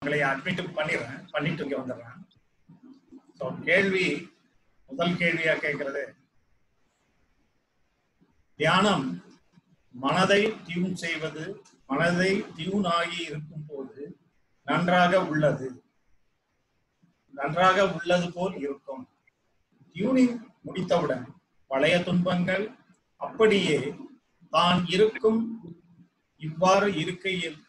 உங்களை அட்மிட் பண்ணிடுறேன், பண்ணிட்டு இங்க வந்துடுறேன். ஸோ கேள்வி, முதல் கேள்வியா கேட்கறது, தியானம் மனதை டியூன் செய்வது, மனதை டியூன் ஆகி இருக்கும் போது நன்றாக உள்ளது போல் இருக்கும். டியூனிங் முடித்தவுடன் பழைய துன்பங்கள் அப்படியே தான் இருக்கும். இவ்வாறு இருக்கையில்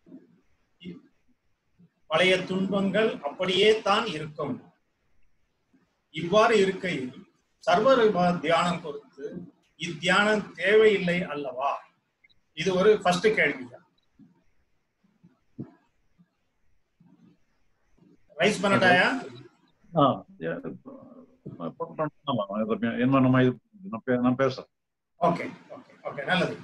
பழைய துன்பங்கள் அப்படியே தான் இருக்கும். இவ்வாறு இருக்கையில் சர்வரூப தியானம் குறித்து இத்தியானம் தேவையில்லை அல்லவா? இது ஒரு ஃபர்ஸ்ட் கேள்வி. ரைஸ் பண்ணட்டாயா? நான் பேசுறேன். ஓகே ஓகே ஓகே, நல்லது.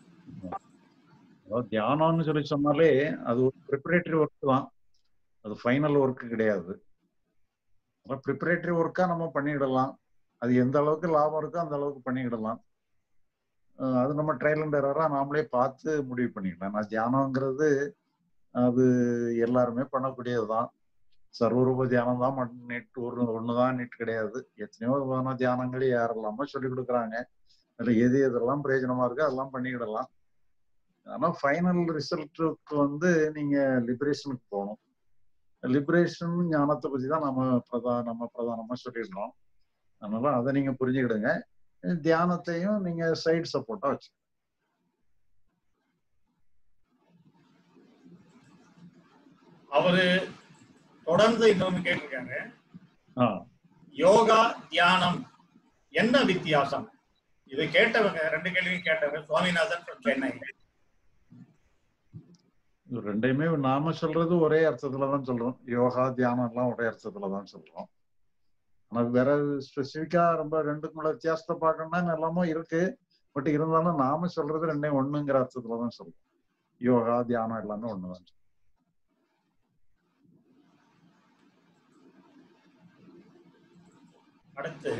தியானம்னு சொல்லி சொன்னாலே அது ஒரு ப்ரிப்பரேட்டரி ஒர்க் தான், அது ஃபைனல் ஒர்க் கிடையாது. ப்ரிப்பரேட்டரி ஒர்க்கா நம்ம பண்ணிக்கிடலாம். அது எந்த அளவுக்கு லாபம் இருக்கோ அந்த அளவுக்கு பண்ணிக்கிடலாம். அது நம்ம ட்ரையல் அண்ட் எரரா நாமளே பார்த்து முடிவு பண்ணிக்கலாம். நான் தியானங்கிறது அது எல்லாருமே பண்ணக்கூடியதுதான். சர்வரூப தியானம் தான் நீட் ஒண்ணுதான் நீட் கிடையாது. எத்தனையோ விதமான தியானங்கள் யாரெல்லாமோ சொல்லி கொடுக்குறாங்க. அதுல எது எதெல்லாம் பிரயோஜனமா இருக்கோ அதெல்லாம் பண்ணிக்கிடலாம். ஆனா ஃபைனல் ரிசல்ட்டுக்கு நீங்க லிபரேஷனுக்கு போகணும். லிபரேஷன் ஞானத்தை பத்தி தான் நம்ம பிரதானமா சொல்லிடுறோம். அதனால அதை நீங்க புரிஞ்சுக்கிடுங்க. தியானத்தையும் நீங்க சைடு சப்போர்ட்டா வச்சு. அவரு தொடர்ந்து இன்னொன்னு கேட்டிருக்காங்க, யோகா தியானம் என்ன வித்தியாசம்? இது கேட்டவங்க, ரெண்டு கேள்வியும் கேட்டவங்க சுவாமிநாதன் from சென்னை. ரெண்டையுமே நாம சொல்றது ஒரே அர்த்தத்துலதான் சொல்றோம். யோகா தியானம் எல்லாம் ஒரே அர்த்தத்துலதான் சொல்றோம். ஆனா வேற ஸ்பெசிபிக்கா ரொம்ப ரெண்டுக்குள்ள வித்தியாசத்தை பார்க்கணும்னா எல்லாமே இருக்கு. பட் இருந்தாலும் நாம சொல்றது ரெண்டையும் ஒண்ணுங்கிற அர்த்தத்துலதான் சொல்றோம். யோகா தியானம் எல்லாமே ஒண்ணுதான். அடுத்து,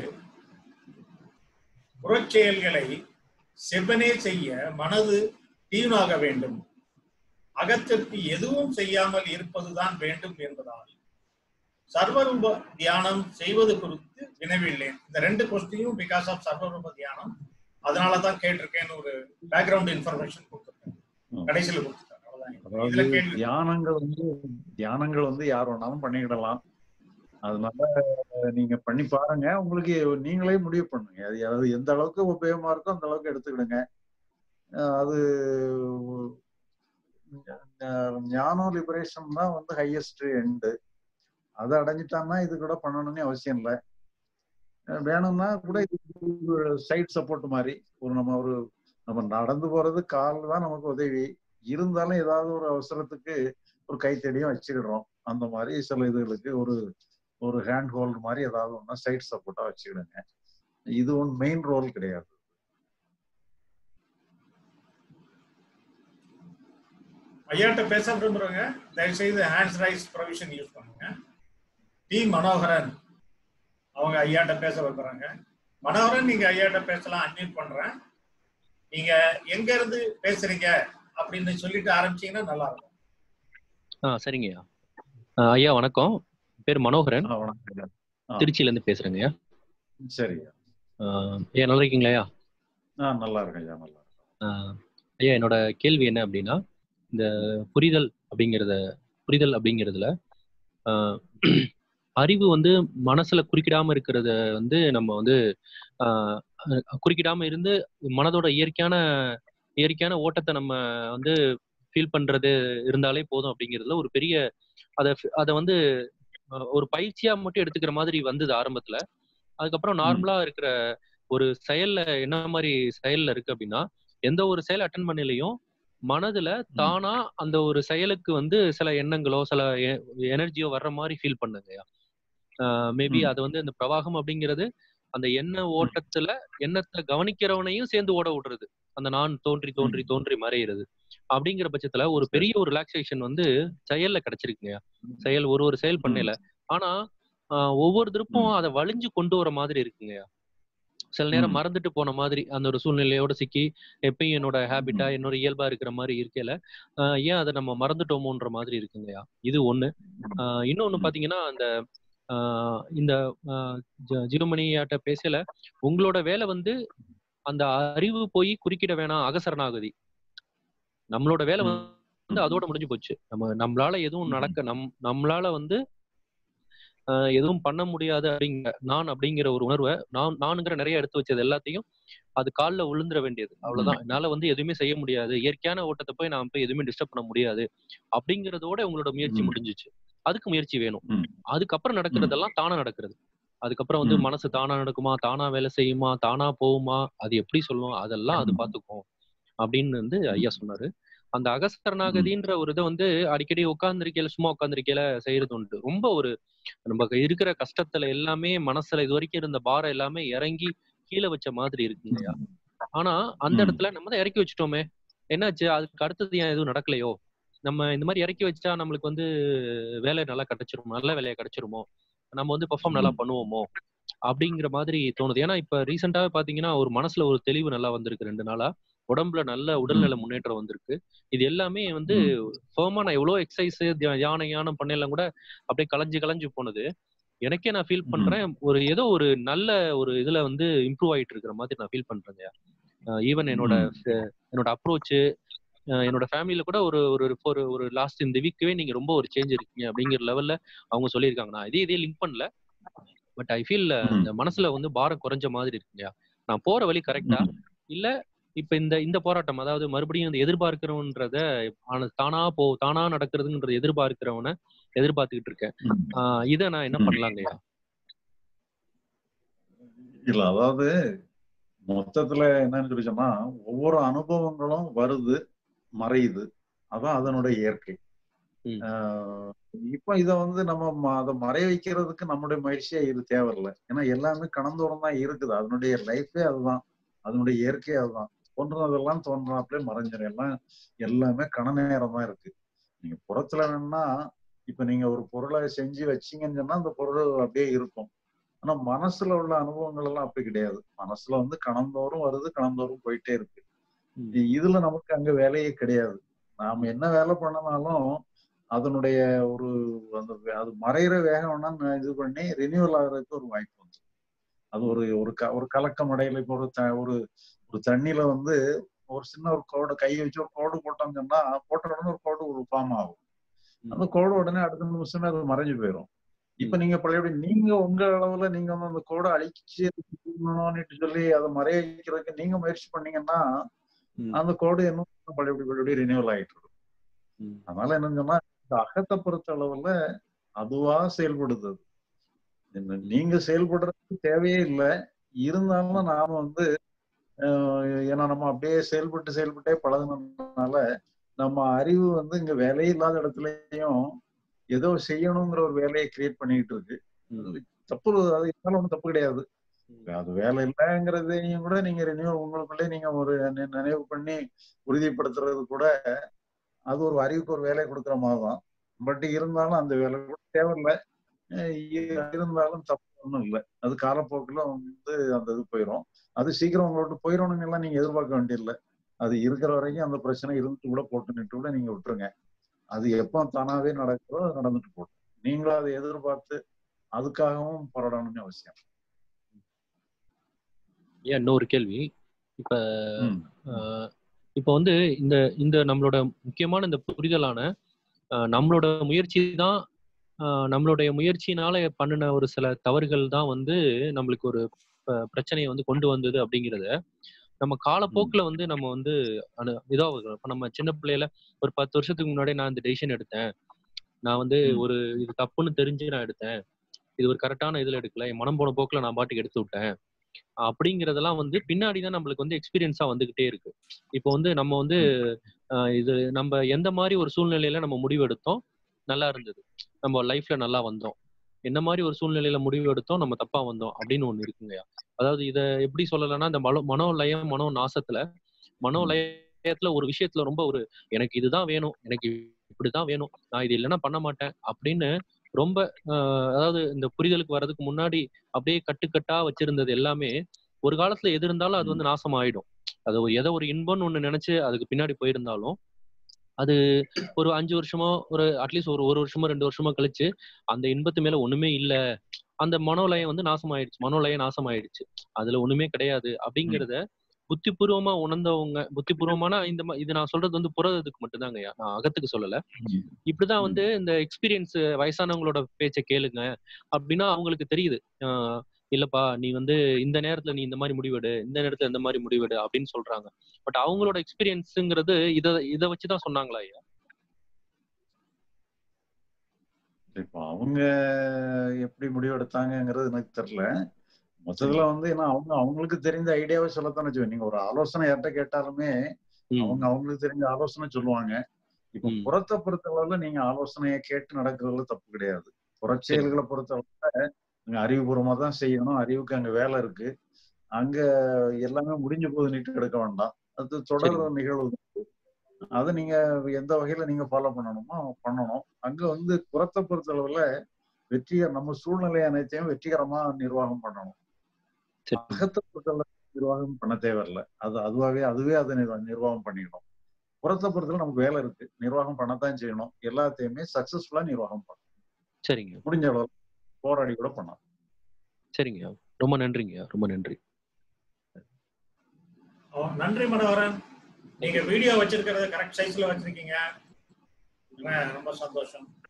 புறச்செயல்களை செவ்வனே செய்ய மனது டியூனாக வேண்டும், அகத்திற்கு எதுவும் செய்யாமல் இருப்பதுதான் வேண்டும் என்பதால் சர்வரூப தியானம் செய்வது குறித்து வினவில்லேன். இந்த ரெண்டு கொஸ்டினும் பிகாஸ் ஆஃப் சர்வரூப தியானம், அதனாலதான் கேட்டிருக்கேன்னு ஒரு பேக்ரவுண்ட் இன்ஃபர்மேஷன் கொடுத்துருக்கேன், கடைசியில் கொடுத்துருக்கேன். தியானங்கள் யார் வேணாலும் பண்ணிக்கிடலாம். அதனால நீங்க பண்ணி பாருங்க, உங்களுக்கு நீங்களே முடிவு பண்ணுங்க. அது எந்த அளவுக்கு உபயோகமா இருக்கோ அந்த அளவுக்கு எடுத்துக்கிடுங்க. அது ஞானம் லிபரேஷன் தான் ஹையஸ்ட் எண்டு. அதை அடைஞ்சிட்டான்னா இது கூட பண்ணணும்னு அவசியம் இல்லை. வேணும்னா கூட சைட் சப்போர்ட் மாதிரி நம்ம நடந்து போறது கால் தான் நமக்கு உதவி. இருந்தாலும் ஏதாவது ஒரு அவசரத்துக்கு ஒரு கைத்தடியும் வச்சுக்கிடுறோம். அந்த மாதிரி சில இதுகளுக்கு ஒரு ஹேண்ட் ஹோல்டு மாதிரி ஏதாவது ஒண்ணா சைட் சப்போர்ட்டா வச்சுக்கிடுங்க. இது ஒன்று மெயின் ரோல் கிடையாது. ஐயாட்ட பேச விரும்புறவங்க தயவு செய்து ஹேண்ட்ஸ் ரைஸ் ப்ரொவிஷன் யூஸ் பண்ணுங்க. டி மனோகரன் அவங்க ஐயாட்ட பேச விரும்புறாங்க. மனோகரன், நீங்க ஐயாட்ட பேசலாம், அன்மியூட் பண்றேன். நீங்க எங்க இருந்து பேசுறீங்க அப்படின்னு சொல்லிட்டு ஆரம்பிச்சீங்கன்னா நல்லா இருக்கும். சரிங்க ஐயா. வணக்கம், பேர் மனோகரன், திருச்சியில இருந்து பேசுறேங்க ஐயா. சரி ஐயா, நல்லா இருக்கீங்களா ஐயா? நல்லா இருக்கேன் ஐயா, நல்லா இருக்கேன் ஐயா. என்னோட கேள்வி என்ன அப்படின்னா, இந்த புரிதல் அப்படிங்கிறதுல அறிவு மனசுல குறுக்கிடாம இருக்கிறத நம்ம குறுக்கிடாம இருந்து மனதோட இயற்கையான ஓட்டத்தை நம்ம ஃபீல் பண்றது இருந்தாலே போதும் அப்படிங்கிறதுல ஒரு பெரிய அதை ஒரு பயிற்சியா மட்டும் எடுத்துக்கிற மாதிரி வந்தது ஆரம்பத்துல. அதுக்கப்புறம் நார்மலா இருக்கிற ஒரு செயல்ல என்ன மாதிரி செயல்ல இருக்கு அப்படின்னா, எந்த ஒரு செயல் அட்டன் பண்ணலையும் மனதுல தானா அந்த ஒரு செயலுக்கு சில எண்ணங்களோ சில எனர்ஜியோ வர்ற மாதிரி ஃபீல் பண்ணுங்கய்யா. மேபி அது இந்த பிரவாகம் அப்படிங்கிறது அந்த எண்ண ஓட்டத்துல எண்ணத்தை கவனிக்கிறவனையும் சேர்ந்து ஓட விடுறது, அந்த நான் தோன்றி தோன்றி தோன்றி மறையிறது. அப்படிங்கிற பட்சத்துல ஒரு பெரிய ஒரு ரிலாக்ஸேஷன் செயல்ல கிடைச்சிருக்குங்கய்யா. செயல் ஒரு செயல் பண்ணல, ஆனா ஒவ்வொரு திருப்பும் அதை வலிஞ்சு கொண்டு வர மாதிரி இருக்குங்கய்யா. சில நேரம் மறந்துட்டு போன மாதிரி அந்த ஒரு சூழ்நிலையோட சிக்கி எப்பயும் என்னோட ஹேபிட்டா என்னோட இயல்பா இருக்கிற மாதிரி இருக்கையில ஏன் அதை நம்ம மறந்துட்டோமோன்ற மாதிரி இருக்குங்கய்யா. இது ஒண்ணு. இன்னொன்னு பாத்தீங்கன்னா அந்த இந்த ஜீவமணியாட்ட பேசல உங்களோட வேலை வந்து அந்த அறிவு போய் குறுக்கிட வேணாம் அகசரணாகதி. நம்மளோட வேலை வந்து அதோட முடிஞ்சு போச்சு. நம்மளால எதுவும் நம்மளால வந்து எதுவும் பண்ண முடியாது அப்படிங்கிற ஒரு உணர்வை நானுங்கிற நிறைய எடுத்து வச்சது எல்லாத்தையும் அது காலில் விழுந்துட வேண்டியது. அவ்வளவுதான். என்னால வந்து எதுவுமே செய்ய முடியாது, இயற்கையான ஓட்டத்தை போய் நான் போய் எதுவுமே டிஸ்டர்ப் பண்ண முடியாது அப்படிங்கறதோட உங்களோட முயற்சி முடிஞ்சிச்சு. அதுக்கு முயற்சி வேணும். அதுக்கப்புறம் நடக்கிறதெல்லாம் தானா நடக்கிறது. அதுக்கப்புறம் வந்து மனசு தானா நடக்குமா, தானா வேலை செய்யுமா, தானா போகுமா, அது எப்படி சொல்லும், அதெல்லாம் அது பாத்துக்கும் அப்படின்னு வந்து ஐயா சொன்னாரு. அந்த அகசரணாகதின்ற ஒரு இதை வந்து அடிக்கடி உட்கார்ந்துருக்கையில சும்மா உட்கார்ந்துருக்கையில செய்யறது உண்டு. ரொம்ப ஒரு நம்ம இருக்கிற கஷ்டத்துல எல்லாமே மனசுல இது வரைக்கும் இருந்த பாரம் எல்லாமே இறங்கி கீழே வச்ச மாதிரி இருக்குங்கய்யா. ஆனா அந்த இடத்துல நம்ம தான் இறக்கி வச்சுட்டோமே, என்னாச்சு, அதுக்கு அடுத்தது ஏன் எதுவும் நடக்கலையோ, நம்ம இந்த மாதிரி இறக்கி வச்சா நம்மளுக்கு வந்து வேலை நல்லா கிடைச்சிருமோ, நல்ல வேலையை கிடைச்சிருமோ, நம்ம வந்து பெர்ஃபார்ம் நல்லா பண்ணுவோமோ அப்படிங்கிற மாதிரி தோணுது. ஏன்னா இப்ப ரீசெண்டாவே பாத்தீங்கன்னா ஒரு மனசுல ஒரு தெளிவு நல்லா வந்திருக்கு. 2 நாளா உடம்புல நல்ல உடல்நல முன்னேற்றம் வந்திருக்கு. இது எல்லாமே வந்து ஃபர்மா நான் எவ்வளவு எக்ஸசைஸ் யானம் பண்ணலாம் கூட அப்படியே கலைஞ்சு போனது. எனக்கே நான் ஃபீல் பண்றேன் ஒரு ஏதோ ஒரு நல்ல ஒரு இதுல வந்து இம்ப்ரூவ் ஆயிட்டு இருக்கிற மாதிரி நான் ஃபீல் பண்றேங்க. ஈவன் என்னோட அப்ரோச் என்னோட ஃபேமிலியில கூட ஒரு ஒரு ஒரு லாஸ்ட் இந்த வீக்கவே நீங்க ரொம்ப ஒரு சேஞ்ச் இருக்கீங்க அப்படிங்கிற லெவல்ல அவங்க சொல்லியிருக்காங்க. நான் இதே லிங்க் பண்ணல. பட் ஐ ஃபீல் இந்த மனசுல வந்து பாரம் குறைஞ்ச மாதிரி இருக்குங்கய்யா. நான் போற வழி கரெக்டா இல்ல இப்ப இந்த போராட்டம், அதாவது மறுபடியும் இந்த எதிர்பார்க்கிறவன்றத தானா நடக்கிறதுன்றத எதிர்பார்க்கிறவனை எதிர்பார்த்துக்கிட்டு இருக்கேன். இத நான் என்ன பண்ணலாங்கய்யா? இல்ல, அதாவது மொத்தத்துல என்னன்னு சொல்லி சொன்னா ஒவ்வொரு அனுபவங்களும் வருது மறையுது, அதான் அதனுடைய இயற்கை. இப்ப இத வந்து நம்ம அதை மறைய வைக்கிறதுக்கு நம்முடைய முயற்சியா இது தேவையில்லை. ஏன்னா எல்லாமே கடந்தோறும் தான் இருக்குது. அதனுடைய லைஃபே அதுதான், அதனுடைய இயற்கையே அதுதான். தோன்றதெல்லாம் தோன்றாப்லே மறைஞ்சிடும். எல்லாமே கண நேரம் தான் இருக்கு. நீங்க புறத்துல வேணும்னா இப்ப நீங்க ஒரு பொருளை செஞ்சு வச்சீங்கன்னு சொன்னா அந்த பொருள் அப்படியே இருக்கும். ஆனா மனசுல உள்ள அனுபவங்கள் எல்லாம் அப்படி கிடையாது. மனசுல வந்து கணந்தோறும் வருது, கணந்தோறும் போயிட்டே இருக்கு. இதுல நமக்கு அங்க வேலையே கிடையாது. நாம என்ன வேலை பண்ணனாலும் அதனுடைய ஒரு அந்த அது மறைகிற வேகம் வேணா இது பண்ணி ரினியூவல் ஆகுறதுக்கு ஒரு வாய்ப்பு வந்து அது ஒரு கலக்கம் அடையில. இப்போ ஒரு ஒரு தண்ணியில வந்து ஒரு சின்ன ஒரு கோடு கையை வச்சு ஒரு கோடு போட்டோம்னு சொன்னா போட்ட உடனே ஒரு கோடு ஒரு ஃபார்ம் ஆகும். அந்த கோடு உடனே அடுத்த நிமிஷமே அது மறைஞ்சு போயிடும். இப்ப நீங்க பழையபடி நீங்க உங்க அளவுல நீங்க வந்து அந்த கோடை அழிச்சு சொல்லி அதை மறைய வைக்கிறதுக்கு நீங்க முயற்சி பண்ணீங்கன்னா அந்த கோடு என்ன பழையபடி ரினியூவல் ஆயிட்டு இருக்கும். அதனால என்னன்னு சொன்னா இந்த அகத்தை பொறுத்த அளவுல அதுவா செயல்படுது. நீங்க செயல்படுறதுக்கு தேவையே இல்லை. இருந்தாலும் நாம வந்து ஏன்னா நம்ம அப்படியே செயல்பட்டே பழகுனதுனால நம்ம அறிவு வந்து இங்க வேலையே இல்லாத இடத்துலயும் ஏதோ செய்யணுங்கிற ஒரு வேலையை கிரியேட் பண்ணிட்டு இருக்கு. தப்பு, அது இருந்தாலும் ஒன்றும் தப்பு கிடையாது. அது வேலை இல்லைங்கிறதையும் கூட நீங்க உங்களுக்குள்ளே நீங்க ஒரு நினைவு பண்ணி உறுதிப்படுத்துறது கூட அது ஒரு அறிவுக்கு ஒரு வேலையை கொடுக்குற மாதிரிதான். பட் இருந்தாலும் அந்த வேலை கூட தேவையில்லை. இருந்தாலும் தப்பு ஒன்றும் இல்லை. அது காலப்போக்கில் வந்து அந்த இது போயிடும். அது சீக்கிரம் உங்களோட போயிடணுங்க எல்லாம் நீங்க எதிர்பார்க்க வேண்டியதில்லை. அது இருக்கிற வரைக்கும் அந்த பிரச்சனை இருந்துட்டு கூட போட்டுன்னுட்டு கூட நீங்க விட்டுருங்க. அது எப்போ தானாவே நடக்குதோ நடந்துட்டு போடும். நீங்களும் அதை எதிர்பார்த்து அதுக்காகவும் போராடணும்னு அவசியம். ஏன் இன்னொரு கேள்வி, இப்ப வந்து இந்த நம்மளோட முக்கியமான இந்த புரிதலான நம்மளோட முயற்சி தான், நம்மளுடைய முயற்சியினால பண்ணின ஒரு சில தவறுகள் தான் வந்து நம்மளுக்கு ஒரு பிரச்சனையை வந்து கொண்டு வந்தது அப்படிங்கிறத நம்ம காலப்போக்கில் வந்து நம்ம வந்து இதாகும். இப்ப நம்ம சின்ன பிள்ளையில ஒரு 10 வருஷத்துக்கு முன்னாடி நான் இந்த டெசிஷன் எடுத்தேன், நான் வந்து ஒரு இது தப்புன்னு தெரிஞ்சு நான் எடுத்தேன், இது ஒரு கரெக்டான இதுல எடுக்கல, என் மனம் போன போக்குல நான் பாட்டுக்கு எடுத்து விட்டேன் அப்படிங்கறதெல்லாம் வந்து பின்னாடிதான் நம்மளுக்கு வந்து எக்ஸ்பீரியன்ஸா வந்துகிட்டே இருக்கு. இப்போ வந்து நம்ம வந்து இது நம்ம எந்த மாதிரி ஒரு சூழ்நிலையில நம்ம முடிவு எடுத்தோம் நல்லா இருந்தது, நம்ம லைஃப்ல நல்லா வந்தோம், என்ன மாதிரி ஒரு சூழ்நிலையில முடிவு எடுத்தோம் நம்ம தப்பா வந்தோம் அப்படின்னு ஒண்ணு இருக்குங்கய்யா. அதாவது இத எப்படி சொல்லலைன்னா இந்த மனோலயம் மனோ நாசத்துல மனோலயத்துல ஒரு விஷயத்துல ரொம்ப ஒரு எனக்கு இதுதான் வேணும், எனக்கு இப்படிதான் வேணும், நான் இது இல்லைன்னா பண்ண மாட்டேன் அப்படின்னு ரொம்ப அதாவது இந்த புரிதலுக்கு வர்றதுக்கு முன்னாடி அப்படியே கட்டுக்கட்டா வச்சிருந்தது எல்லாமே ஒரு காலத்துல எது இருந்தாலும் அது வந்து நாசம் ஆயிடும். அது ஏதோ ஒரு இன்பம்னு ஒண்ணு நினைச்சு அதுக்கு பின்னாடி போயிருந்தாலும் அது ஒரு 5 வருஷமோ ஒரு அட்லீஸ்ட் ஒரு வருஷமோ 2 வருஷமோ கழிச்சு அந்த இன்பத்து மேல ஒண்ணுமே இல்ல, அந்த மனோலயம் வந்து நாசமாயிடுச்சு, மனோலயம் நாசமாயிடுச்சு, அதுல ஒண்ணுமே கிடையாது அப்படிங்கிறத புத்திபூர்வமா உணர்ந்தவங்க, புத்திபூர்வமான இது நான் சொல்றது வந்து புறத்துக்கு மட்டும்தாங்கய்யா, நான் அகத்துக்கு சொல்லல. இப்படிதான் வந்து இந்த எக்ஸ்பீரியன்ஸ் வயசானவங்களோட பேச்சை கேளுங்க அப்படின்னா அவங்களுக்கு தெரியுது. இல்லப்பா நீ வந்து இந்த நேரத்துல நீ இந்த மாதிரி முடிவெடு, இந்த நேரத்துல இந்த மாதிரி முடிவெடு அப்படின்னு சொல்றாங்க. பட் அவங்களோட எக்ஸ்பீரியன்ஸுங்கிறது இத வச்சுதான் சொன்னாங்களா ஐயா? இப்போ அவங்க எப்படி முடிவெடுத்தாங்கிறது எனக்கு தெரியல. மொத்தத்துல வந்து ஏன்னா அவங்களுக்கு தெரிந்த ஐடியாவை சொல்லத்தானே வச்சுக்கோங்க. நீங்க ஒரு ஆலோசனை யார்கிட்ட கேட்டாலுமே அவங்களுக்கு தெரிஞ்ச ஆலோசனை சொல்லுவாங்க. இப்ப புறத்தை பொறுத்தளவுல நீங்க ஆலோசனையை கேட்டு நடக்கிறதுல தப்பு கிடையாது. புறச்செயல்களை பொறுத்தளவுல நீங்க அறிவுபூர்வமா தான் செய்யணும். அறிவுக்கு அங்க வேலை இருக்கு. அங்க எல்லாமே முடிஞ்சு போது நீட்டு எடுக்க வேண்டாம். அது தொடர் நிகழ்வு. அதை நீங்க எந்த வகையில நீங்க ஃபாலோ பண்ணணுமோ பண்ணணும். அங்க வந்து புறத்தை பொறுத்தளவுல நம்ம சூழ்நிலை அனைத்தையும் வெற்றிகரமா நிர்வாகம் பண்ணணும். அகத்தை பொறுத்தளவு நிர்வாகம் பண்ண தேவையில்ல. அதுவே அதை நிர்வாகம் பண்ணிக்கணும். புறத்தை பொறுத்தவரை நமக்கு வேலை இருக்கு, நிர்வாகம் பண்ணத்தான் செய்யணும். எல்லாத்தையுமே சக்சஸ்ஃபுல்லா நிர்வாகம் பண்ணணும். சரிங்க, முடிஞ்ச அளவு போராடி கூட பண்ணலாம். சரிங்க, ரொம்ப நன்றிங்க, ரொம்ப நன்றி. நன்றி மனோகரன். நீங்க வீடியோ வச்சிருக்கிறது கரெக்ட் சைஸ்ல வச்சிருக்கீங்க, ரொம்ப சந்தோஷம்.